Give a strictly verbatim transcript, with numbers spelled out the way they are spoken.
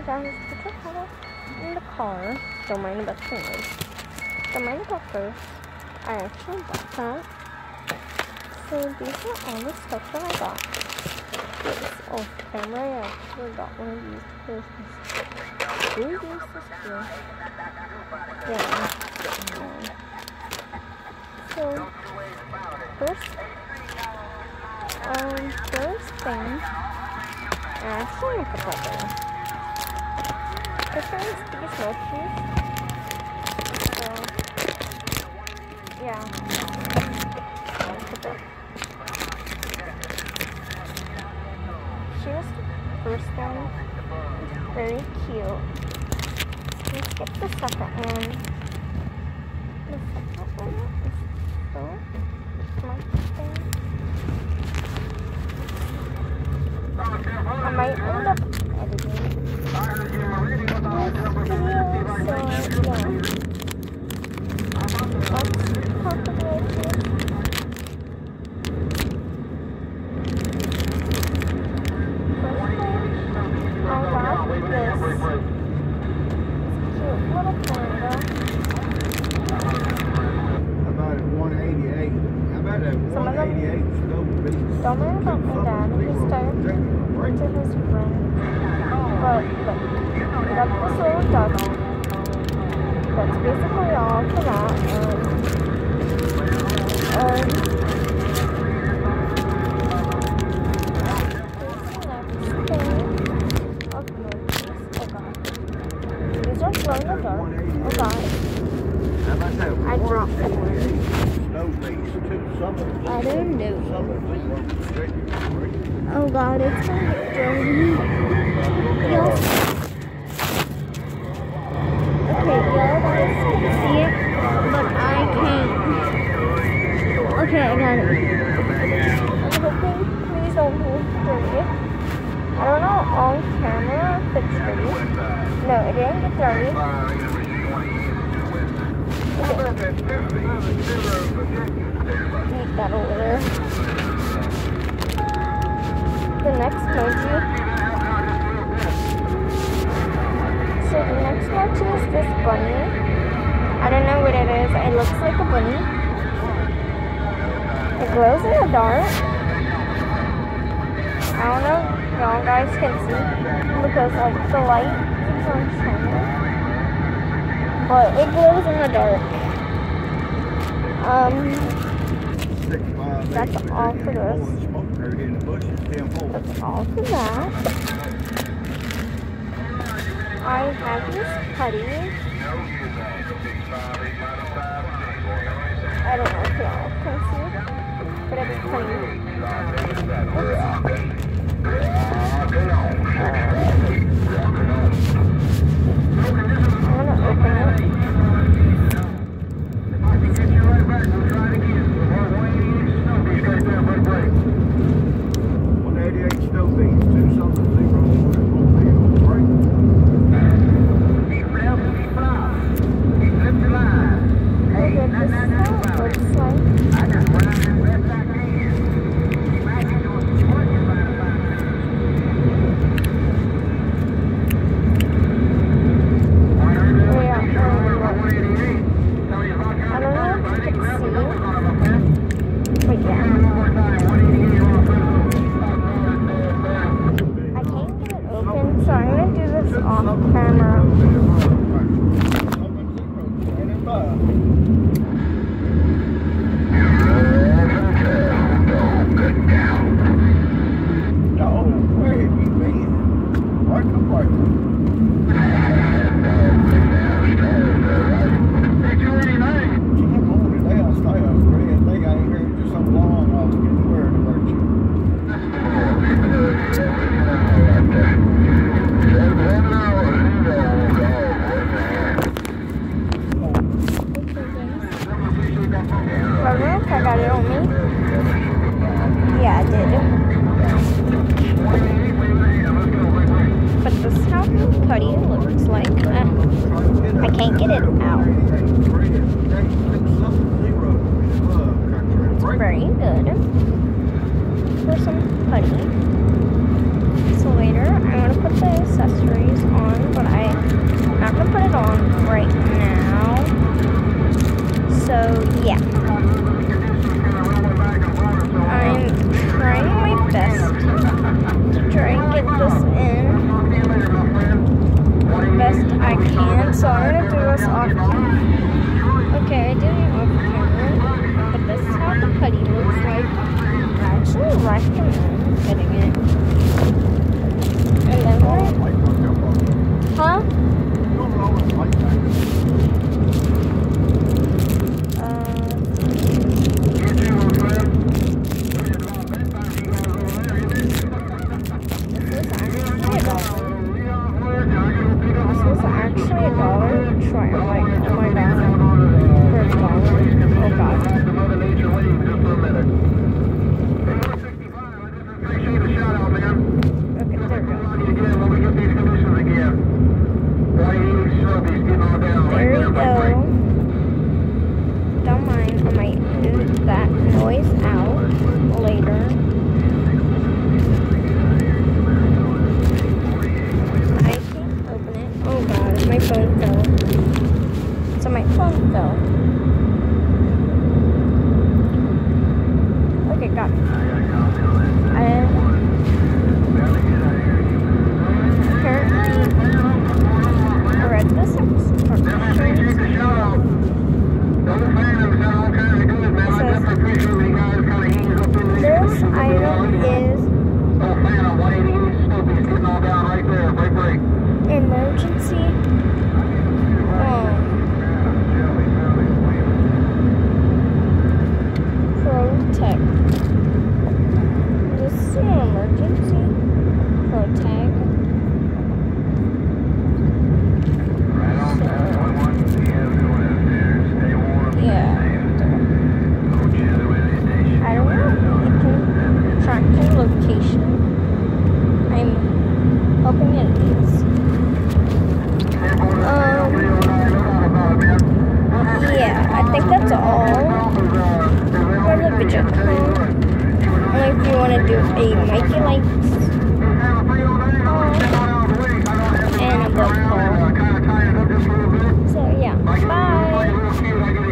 guys, put your head in the car. Don't mind about the noise. Don't mind about first. I actually bought that. So these are all the stuff that I got. This off camera, I actually got one of these for Christmas. Who used this for? Yeah. Um, so first, um, first thing, I actually look up there. This one's these mochis. So yeah. Here's the first one. Very cute. Let's get the second one. The second one is so much thing. I might end up editing this video, so yeah. Let's talk about this. Don't worry about my dad, he's tired to his friend. But look, we got this little ducky. That's basically all for that. And, um, these are glow in the dark. Oh god. I dropped them. I don't know. Oh god, it's gonna get dirty. Yes. Okay, y'all guys can see it, but I can't. Okay, I got it. I'm hoping please don't move dirty. I don't know on camera if it's dirty. No, it didn't get dirty. Okay. Keep that over there. The next mochi. So the next mochi is this bunny. I don't know what it is. It looks like a bunny. It glows in the dark. I don't know if y'all guys can see because like the light is on shining. But it glows in the dark. Um, that's all for this. That's all for that. I have this putty. I don't know if y'all can see, but it's putty. I'm gonna open it. one eighty-eight still beats two something zero. Okay, this is how it looks like. For some putty. So later, I'm going to put the accessories on So I'm gonna do this off camera. Okay, I did it off camera, but this is how the putty looks like. I actually recommend getting it. And then what? Huh? Actually a dollar. Try it. Like, oh my god. For a dollar. Oh god. Okay, there we go. There we go. Don't mind, I might move that noise out later. My phone fell. So my phone fell. Okay, got it. And apparently, I read this instructions. It says, this item is emergency. Protect. This is an emergency. Protect. So, yeah. I don't know. It can track your location. I'm hoping it is. Um. Yeah, I think that's all. For the video. Only if you want to do a Mikey likes